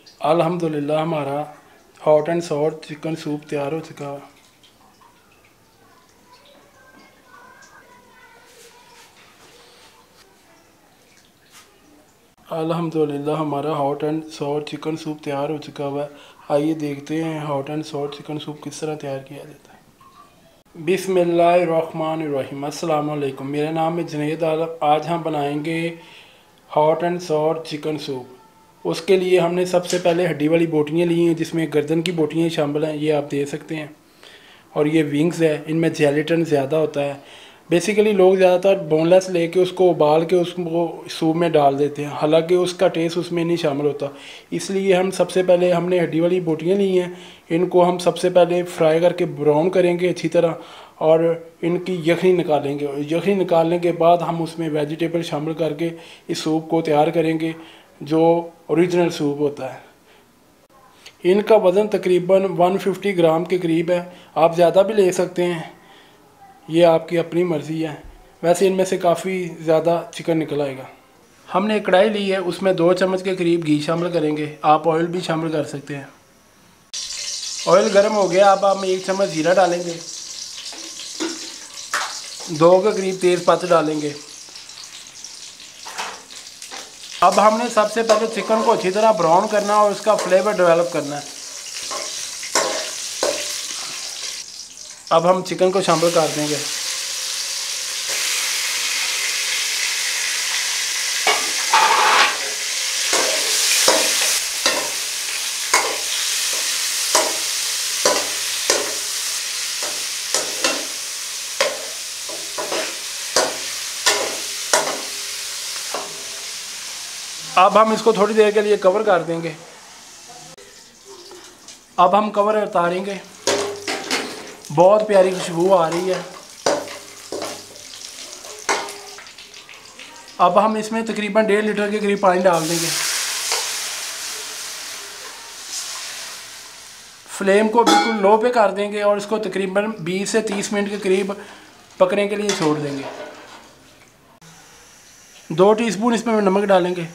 अल्हम्दुलिल्लाह हमारा hot and sour chicken soup तैयार हो चुका है। अल्हम्दुलिल्लाह हमारा hot and sour chicken soup तैयार हो चुका हुआ है। आइए देखते हैं hot and sour chicken soup किस तरह तैयार किया जाता है। बिस्मिल्लाहिर्रहमानिर्रहीम। अस्सलाम वालेकुम। मेरा नाम है जुनैद आलम। आज हम बनाएंगे hot and sour chicken soup. उसके लिए हमने सबसे पहले हड्डी वाली बोटियाँ ली हैं, जिसमें गर्दन की बोटियाँ शामिल हैं, ये आप देख सकते हैं। और ये विंग्स है, इनमें जेलेटिन ज़्यादा होता है। बेसिकली लोग ज़्यादातर बोनलेस लेके उसको उबाल के उसको सूप में डाल देते हैं, हालांकि उसका टेस्ट उसमें नहीं शामिल होता। इसलिए हम सबसे पहले हमने हड्डी वाली बोटियाँ ली हैं, इनको हम सबसे पहले फ्राई करके ब्राउन करेंगे अच्छी तरह, और इनकी यखनी निकालेंगे। यखनी निकालने के बाद हम उसमें वेजिटेबल शामिल करके इस सूप को तैयार करेंगे, जो ओरिजिनल सूप होता है। इनका वज़न तकरीबन 150 ग्राम के करीब है। आप ज़्यादा भी ले सकते हैं, ये आपकी अपनी मर्ज़ी है। वैसे इनमें से काफ़ी ज़्यादा चिकन निकल आएगा। हमने एक कढ़ाई ली है, उसमें 2 चम्मच के करीब घी शामिल करेंगे। आप ऑयल भी शामिल कर सकते हैं। ऑयल गर्म हो गया, अब हम 1 चम्मच जीरा डालेंगे, 2 के करीब तेज़पात डालेंगे। अब हमने सबसे पहले चिकन को अच्छी तरह ब्राउन करना है और उसका फ्लेवर डेवलप करना है। अब हम चिकन को शामिल कर देंगे। अब हम इसको थोड़ी देर के लिए कवर कर देंगे। अब हम कवर उतारेंगे। बहुत प्यारी खुशबू आ रही है। अब हम इसमें तकरीबन 1.5 लीटर के करीब पानी डाल देंगे। फ्लेम को बिल्कुल लो पे कर देंगे और इसको तकरीबन 20 से 30 मिनट के करीब पकने के लिए छोड़ देंगे। 2 टीस्पून इसमें नमक डालेंगे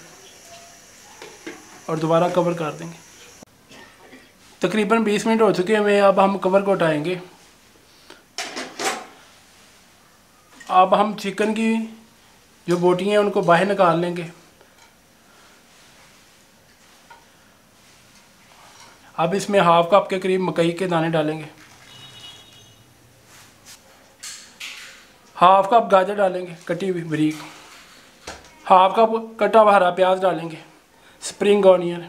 और दोबारा कवर कर देंगे। तकरीबन 20 मिनट हो चुके हैं। अब हम कवर को उठाएंगे। अब हम चिकन की जो बोटियाँ हैं उनको बाहर निकाल लेंगे। अब इसमें हाफ कप के करीब मकई के दाने डालेंगे, हाफ कप गाजर डालेंगे कटी हुई बारीक, हाफ कप कटा हुआ हरा प्याज डालेंगे, स्प्रिंग ऑनियन,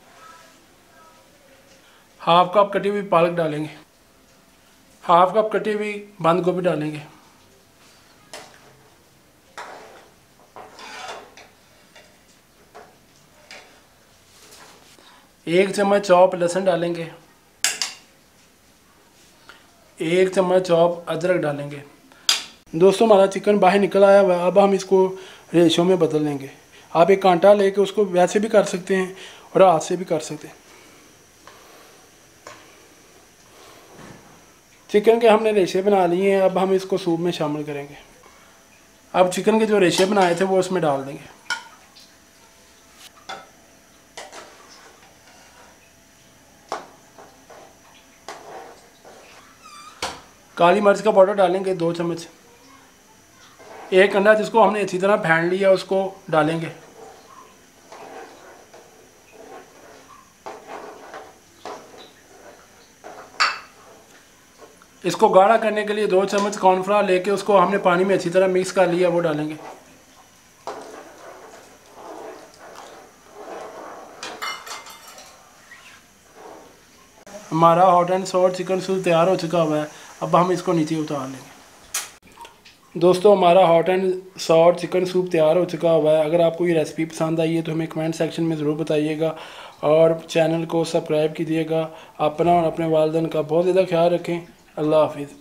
हाफ कप कटी हुई पालक डालेंगे, हाफ कप कटी हुई बंद गोभी डालेंगे, एक चम्मच चॉप लहसुन डालेंगे, 1 चम्मच चॉप अदरक डालेंगे। दोस्तों हमारा चिकन बाहर निकल आया हुआ है। अब हम इसको रेशो में बदल लेंगे। आप एक कांटा लेके उसको वैसे भी कर सकते हैं और हाथ से भी कर सकते हैं। चिकन के हमने रेशे बना लिए हैं। अब हम इसको सूप में शामिल करेंगे। अब चिकन के जो रेशे बनाए थे वो उसमें डाल देंगे। काली मिर्च का पाउडर डालेंगे 2 चम्मच। 1 अंडा जिसको हमने अच्छी तरह फेंट लिया उसको डालेंगे। इसको गाढ़ा करने के लिए 2 चम्मच कॉर्नफ्लावर लेके उसको हमने पानी में अच्छी तरह मिक्स कर लिया, वो डालेंगे। हमारा hot and sour chicken soup तैयार हो चुका हुआ है। अब हम इसको नीचे उतार लेंगे। दोस्तों हमारा hot and sour chicken soup तैयार हो चुका हुआ है। अगर आपको ये रेसिपी पसंद आई है तो हमें कमेंट सेक्शन में ज़रूर बताइएगा और चैनल को सब्सक्राइब कीजिएगा। अपना और अपने वालिदैन का बहुत ज़्यादा ख्याल रखें। अल्लाह हाफिज़।